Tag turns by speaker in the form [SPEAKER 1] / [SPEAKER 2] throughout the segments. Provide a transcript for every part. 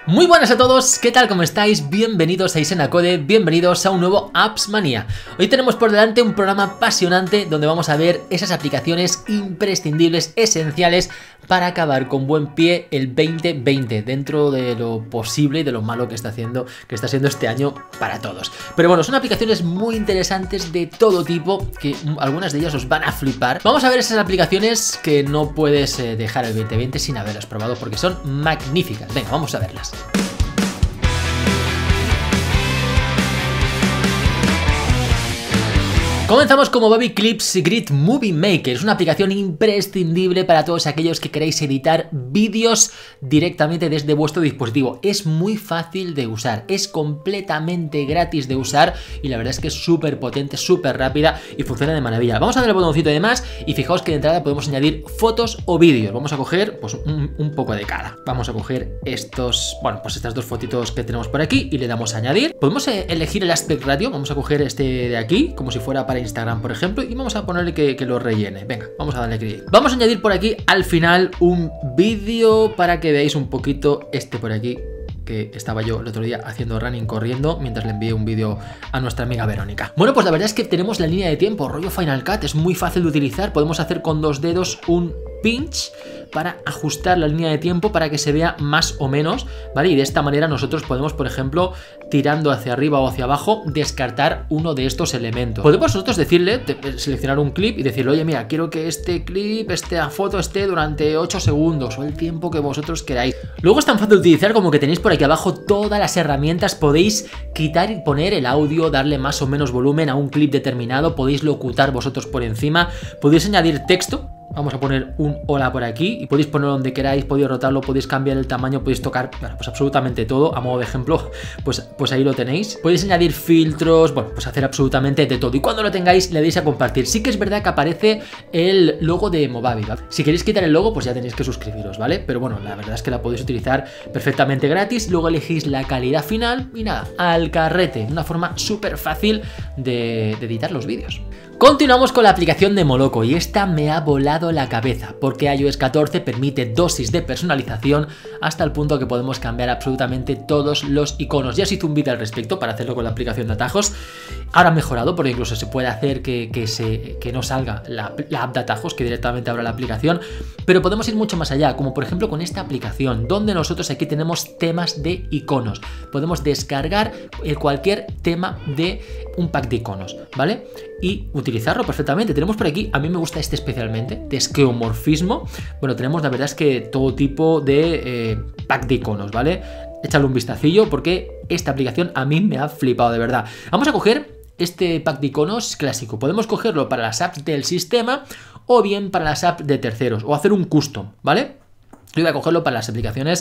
[SPEAKER 1] Muy buenas a todos, ¿qué tal? ¿Cómo estáis? Bienvenidos a Isenacode, bienvenidos a un nuevo Apps Manía. Hoy tenemos por delante un programa apasionante donde vamos a ver esas aplicaciones imprescindibles, esenciales para acabar con buen pie el 2020 dentro de lo posible y de lo malo que está siendo este año para todos. Pero bueno, son aplicaciones muy interesantes de todo tipo que algunas de ellas os van a flipar. Vamos a ver esas aplicaciones que no puedes dejar el 2020 sin haberlas probado porque son magníficas. Venga, vamos a verlas. Comenzamos como Baby Clips Grid Movie Maker. Es una aplicación imprescindible para todos aquellos que queréis editar vídeos directamente desde vuestro dispositivo. Es muy fácil de usar, es completamente gratis de usar y la verdad es que es súper potente, súper rápida y funciona de maravilla. Vamos a darle el botoncito de más y fijaos que de entrada podemos añadir fotos o vídeos. Vamos a coger pues un poco de cada. Vamos a coger estas dos fotitos que tenemos por aquí y le damos a añadir. Podemos elegir el aspect ratio. Vamos a coger este de aquí como si fuera para Instagram, por ejemplo, y vamos a ponerle que lo rellene. Venga, vamos a darle clic. Vamos a añadir por aquí al final un vídeo para que veáis un poquito este por aquí, que estaba yo el otro día haciendo running corriendo mientras le envié un vídeo a nuestra amiga Verónica. Bueno, pues la verdad es que tenemos la línea de tiempo, rollo Final Cut, es muy fácil de utilizar. Podemos hacer con dos dedos un pinch para ajustar la línea de tiempo para que se vea más o menos, ¿vale? Y de esta manera nosotros podemos, por ejemplo, tirando hacia arriba o hacia abajo, descartar uno de estos elementos. Podemos nosotros decirle, seleccionar un clip y decirle, oye, mira, quiero que este clip, esta foto esté durante 8 segundos o el tiempo que vosotros queráis. Luego es tan fácil de utilizar como que tenéis por aquí abajo todas las herramientas. Podéis quitar y poner el audio, darle más o menos volumen a un clip determinado, podéis locutar vosotros por encima, podéis añadir texto. Vamos a poner un hola por aquí y podéis ponerlo donde queráis, podéis rotarlo, podéis cambiar el tamaño, podéis tocar, bueno, pues absolutamente todo. A modo de ejemplo, pues ahí lo tenéis. Podéis añadir filtros, bueno, pues hacer absolutamente de todo. Y cuando lo tengáis, le deis a compartir. Sí que es verdad que aparece el logo de Movavi, ¿vale? Si queréis quitar el logo, pues ya tenéis que suscribiros, ¿vale? Pero bueno, la verdad es que la podéis utilizar perfectamente gratis. Luego elegís la calidad final y nada, al carrete. Una forma súper fácil de editar los vídeos. Continuamos con la aplicación de Moloco y esta me ha volado la cabeza porque iOS 14 permite dosis de personalización hasta el punto que podemos cambiar absolutamente todos los iconos. Ya os hice un vídeo al respecto para hacerlo con la aplicación de atajos. Ahora ha mejorado porque incluso se puede hacer que no salga la app de atajos, que directamente abra la aplicación, pero podemos ir mucho más allá, como por ejemplo con esta aplicación donde nosotros aquí tenemos temas de iconos. Podemos descargar cualquier tema de un pack de iconos, ¿vale? Y utilizarlo perfectamente. Tenemos por aquí, a mí me gusta este especialmente, de esqueomorfismo. Bueno, tenemos la verdad es que todo tipo de pack de iconos, ¿vale? Échale un vistacillo porque esta aplicación a mí me ha flipado de verdad. Vamos a coger este pack de iconos clásico. Podemos cogerlo para las apps del sistema o bien para las apps de terceros o hacer un custom, ¿vale? Yo voy a cogerlo para las aplicaciones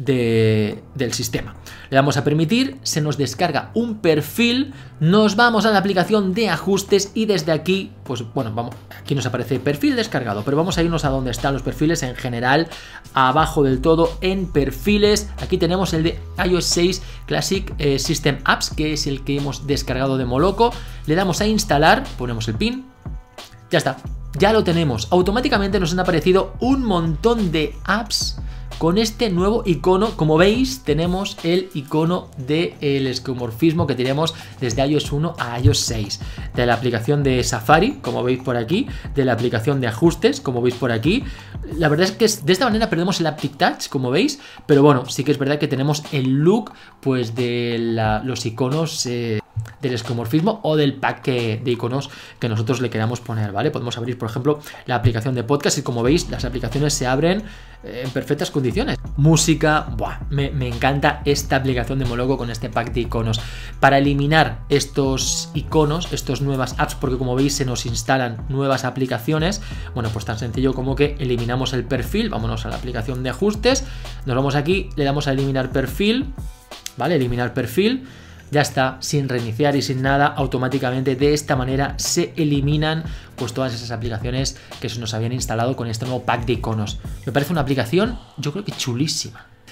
[SPEAKER 1] del sistema. Le damos a permitir, se nos descarga un perfil, nos vamos a la aplicación de ajustes y desde aquí, pues bueno, vamos, aquí nos aparece perfil descargado, pero vamos a irnos a donde están los perfiles en general, abajo del todo en perfiles. Aquí tenemos el de iOS 6 Classic System Apps, que es el que hemos descargado de Moloco. Le damos a instalar, ponemos el pin, ya está. Ya lo tenemos. Automáticamente nos han aparecido un montón de apps con este nuevo icono. Como veis, tenemos el icono del esqueomorfismo que tenemos desde iOS 1 a iOS 6. De la aplicación de Safari, como veis por aquí. De la aplicación de ajustes, como veis por aquí. La verdad es que de esta manera perdemos el Haptic Touch, como veis. Pero bueno, sí que es verdad que tenemos el look pues de los iconos del esqueomorfismo o del pack de iconos que nosotros le queramos poner, ¿vale? Podemos abrir, por ejemplo, la aplicación de podcast y como veis, las aplicaciones se abren en perfectas condiciones. Música, ¡buah! Me encanta esta aplicación de Moloco con este pack de iconos. Para eliminar estos iconos, estas nuevas apps, porque como veis se nos instalan nuevas aplicaciones, bueno, pues tan sencillo como que eliminamos el perfil, vámonos a la aplicación de ajustes, nos vamos aquí, le damos a eliminar perfil, ¿vale? Eliminar perfil. Ya está, sin reiniciar y sin nada, automáticamente de esta manera se eliminan pues todas esas aplicaciones que se nos habían instalado con este nuevo pack de iconos. Me parece una aplicación, yo creo que chulísima.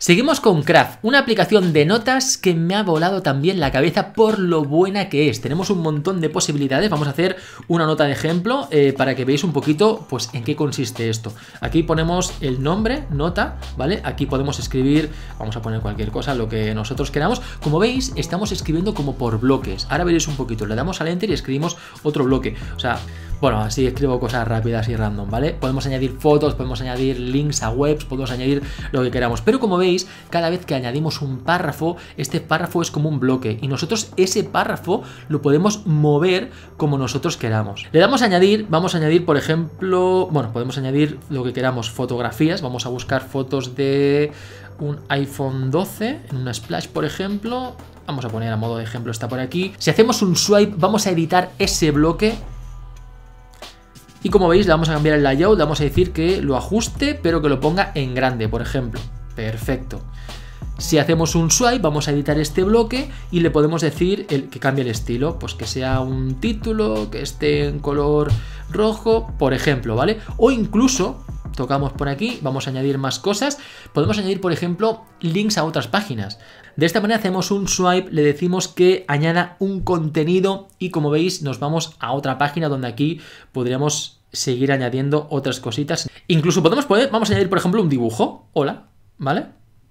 [SPEAKER 1] Seguimos con Craft, una aplicación de notas que me ha volado también la cabeza por lo buena que es. Tenemos un montón de posibilidades. Vamos a hacer una nota de ejemplo para que veáis un poquito pues en qué consiste esto. Aquí ponemos el nombre, nota, ¿vale? Aquí podemos escribir, vamos a poner cualquier cosa, lo que nosotros queramos. Como veis, estamos escribiendo como por bloques. Ahora veréis un poquito, le damos al enter y escribimos otro bloque. O sea, bueno, así escribo cosas rápidas y random, ¿vale? Podemos añadir fotos, podemos añadir links a webs, podemos añadir lo que queramos. Pero como veis, cada vez que añadimos un párrafo, este párrafo es como un bloque y nosotros ese párrafo lo podemos mover como nosotros queramos. Le damos a añadir, vamos a añadir, por ejemplo, bueno, podemos añadir lo que queramos, fotografías, vamos a buscar fotos de un iPhone 12 en una splash, por ejemplo. Vamos a poner a modo de ejemplo, está por aquí. Si hacemos un swipe, vamos a editar ese bloque. Y como veis, le vamos a cambiar el layout, le vamos a decir que lo ajuste, pero que lo ponga en grande, por ejemplo. Perfecto. Si hacemos un swipe, vamos a editar este bloque y le podemos decir que cambie el estilo, pues que sea un título, que esté en color rojo, por ejemplo, ¿vale? O incluso, tocamos por aquí, vamos a añadir más cosas, podemos añadir, por ejemplo, links a otras páginas. De esta manera hacemos un swipe, le decimos que añada un contenido y como veis nos vamos a otra página donde aquí podríamos seguir añadiendo otras cositas. Incluso podemos poner, vamos a añadir por ejemplo un dibujo, hola, ¿vale?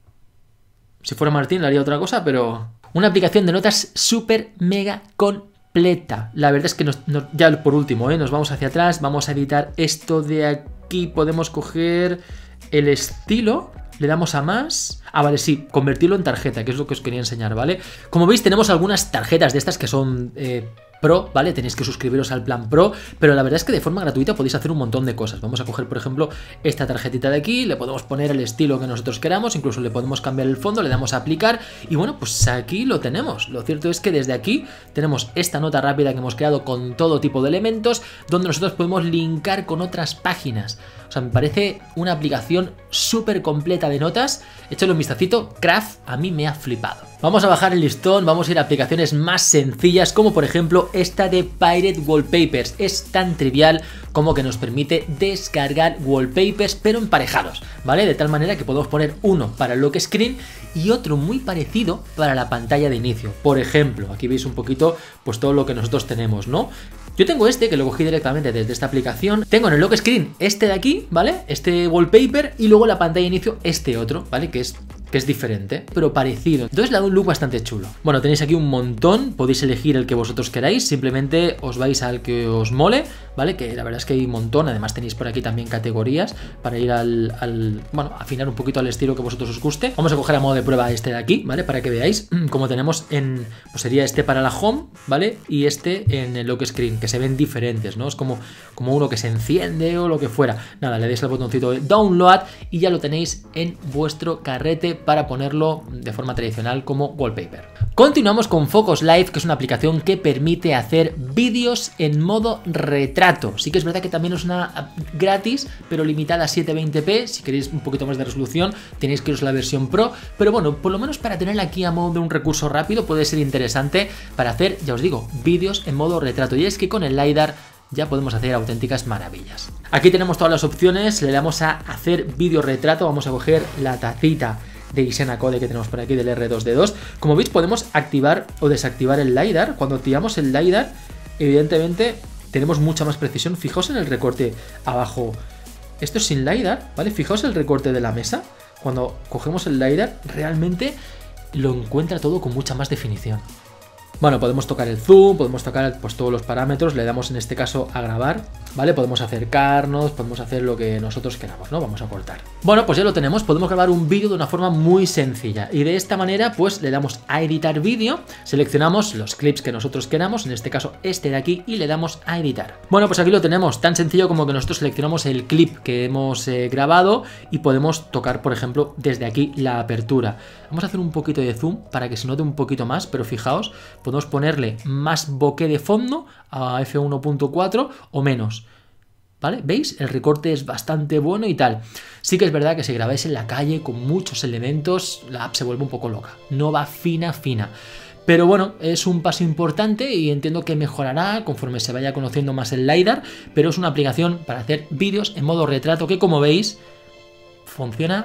[SPEAKER 1] Si fuera Martín le haría otra cosa, pero... Una aplicación de notas súper mega completa. La verdad es que ya por último, nos vamos hacia atrás, vamos a editar esto de aquí, podemos coger el estilo... Le damos a más. Ah, vale, sí, convertirlo en tarjeta, que es lo que os quería enseñar, ¿vale? Como veis, tenemos algunas tarjetas de estas que son Pro, ¿vale? Tenéis que suscribiros al plan Pro, pero la verdad es que de forma gratuita podéis hacer un montón de cosas. Vamos a coger, por ejemplo, esta tarjetita de aquí, le podemos poner el estilo que nosotros queramos, incluso le podemos cambiar el fondo, le damos a aplicar y bueno, pues aquí lo tenemos. Lo cierto es que desde aquí tenemos esta nota rápida que hemos creado con todo tipo de elementos, donde nosotros podemos linkar con otras páginas. O sea, me parece una aplicación súper completa de notas. Échale un vistacito, Craft a mí me ha flipado. Vamos a bajar el listón, vamos a ir a aplicaciones más sencillas, como por ejemplo esta de Pirate Wallpapers. Es tan trivial como que nos permite descargar wallpapers, pero emparejados, ¿vale? De tal manera que podemos poner uno para el lock screen y otro muy parecido para la pantalla de inicio. Por ejemplo, aquí veis un poquito pues todo lo que nosotros tenemos, ¿no? Yo tengo este, que lo cogí directamente desde esta aplicación. Tengo en el lock screen este de aquí, ¿vale? Este wallpaper y luego la pantalla de inicio este otro, ¿vale? Que es diferente, pero parecido. Entonces le da un look bastante chulo. Bueno, tenéis aquí un montón, podéis elegir el que vosotros queráis, simplemente os vais al que os mole, ¿vale? Que la verdad es que hay un montón, además tenéis por aquí también categorías para ir bueno, afinar un poquito al estilo que vosotros os guste. Vamos a coger a modo de prueba este de aquí, ¿vale? Para que veáis cómo tenemos pues sería este para la home, ¿vale? Y este en el lock screen, que se ven diferentes, ¿no? Es como uno que se enciende o lo que fuera. Nada, le dais al botoncito de download y ya lo tenéis en vuestro carrete para ponerlo de forma tradicional como wallpaper. Continuamos con Focus Live, que es una aplicación que permite hacer vídeos en modo retrato. Sí que es verdad que también es una app gratis, pero limitada a 720p. Si queréis un poquito más de resolución, tenéis que iros a la versión Pro. Pero bueno, por lo menos para tenerla aquí a modo de un recurso rápido puede ser interesante para hacer, ya os digo, vídeos en modo retrato. Y es que con el LiDAR ya podemos hacer auténticas maravillas. Aquí tenemos todas las opciones, le damos a hacer vídeo retrato, vamos a coger la tacita de Xena Code que tenemos por aquí del R2D2. Como veis podemos activar o desactivar el LiDAR. Cuando activamos el LiDAR, evidentemente tenemos mucha más precisión. Fijaos en el recorte abajo. Esto es sin LiDAR, ¿vale? Fijaos el recorte de la mesa. Cuando cogemos el LiDAR, realmente lo encuentra todo con mucha más definición. Bueno, podemos tocar el zoom, podemos tocar pues todos los parámetros, le damos en este caso a grabar, ¿vale? Podemos acercarnos, podemos hacer lo que nosotros queramos, ¿no? Vamos a cortar. Bueno, pues ya lo tenemos, podemos grabar un vídeo de una forma muy sencilla y de esta manera pues le damos a editar vídeo, seleccionamos los clips que nosotros queramos, en este caso este de aquí, y le damos a editar. Bueno, pues aquí lo tenemos, tan sencillo como que nosotros seleccionamos el clip que hemos grabado y podemos tocar, por ejemplo, desde aquí la apertura. Vamos a hacer un poquito de zoom para que se note un poquito más, pero fijaos, podemos ponerle más bokeh de fondo a f1.4 o menos, ¿vale? ¿Veis? El recorte es bastante bueno y tal. Sí que es verdad que si grabáis en la calle con muchos elementos, la app se vuelve un poco loca, no va fina. Pero bueno, es un paso importante y entiendo que mejorará conforme se vaya conociendo más el LiDAR, pero es una aplicación para hacer vídeos en modo retrato que, como veis, funciona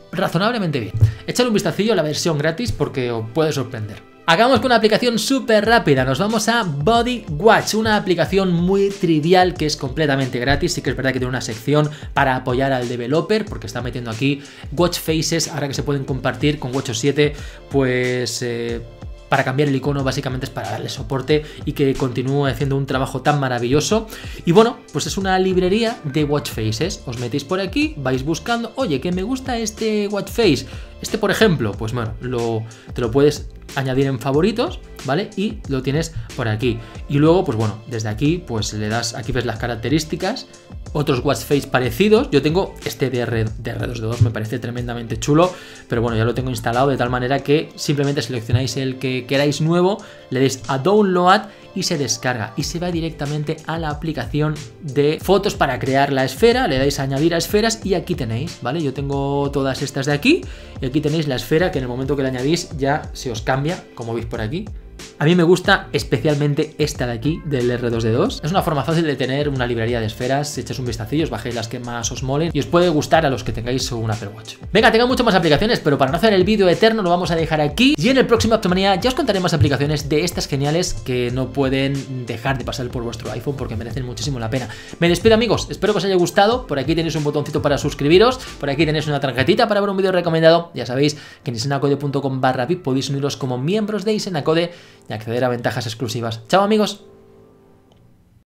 [SPEAKER 1] razonablemente bien. Echad un vistacillo a la versión gratis porque os puede sorprender. Acabamos con una aplicación súper rápida, nos vamos a Body Watch, una aplicación muy trivial que es completamente gratis. Sí que es verdad que tiene una sección para apoyar al developer porque está metiendo aquí watch faces, ahora que se pueden compartir con WatchOS 7, pues para cambiar el icono básicamente es para darle soporte y que continúe haciendo un trabajo tan maravilloso. Y bueno, pues es una librería de watch faces, os metéis por aquí, vais buscando, oye, que me gusta este watch face, este por ejemplo, pues bueno, te lo puedes añadir en favoritos, ¿vale? Y lo tienes por aquí. Y luego, pues bueno, desde aquí, pues le das, aquí ves las características, otros watch face parecidos. Yo tengo este de R2D2, me parece tremendamente chulo, pero bueno, ya lo tengo instalado de tal manera que simplemente seleccionáis el que queráis nuevo, le deis a download y se descarga y se va directamente a la aplicación de fotos para crear la esfera, le dais a añadir a esferas y aquí tenéis, ¿vale? Yo tengo todas estas de aquí y aquí tenéis la esfera que en el momento que la añadís ya se os cambia, como veis por aquí. A mí me gusta especialmente esta de aquí, del R2D2. Es una forma fácil de tener una librería de esferas. Si echáis un vistacillo, os bajéis las que más os molen y os puede gustar a los que tengáis un Apple Watch. Venga, tengo muchas más aplicaciones, pero para no hacer el vídeo eterno lo vamos a dejar aquí. Y en el próximo Aptomanía ya os contaré más aplicaciones de estas geniales que no pueden dejar de pasar por vuestro iPhone porque merecen muchísimo la pena. Me despido, amigos, espero que os haya gustado. Por aquí tenéis un botoncito para suscribiros, por aquí tenéis una tarjetita para ver un vídeo recomendado. Ya sabéis que en isenacode.com/vip podéis uniros como miembros de Isenacode y acceder a ventajas exclusivas. ¡Chao, amigos!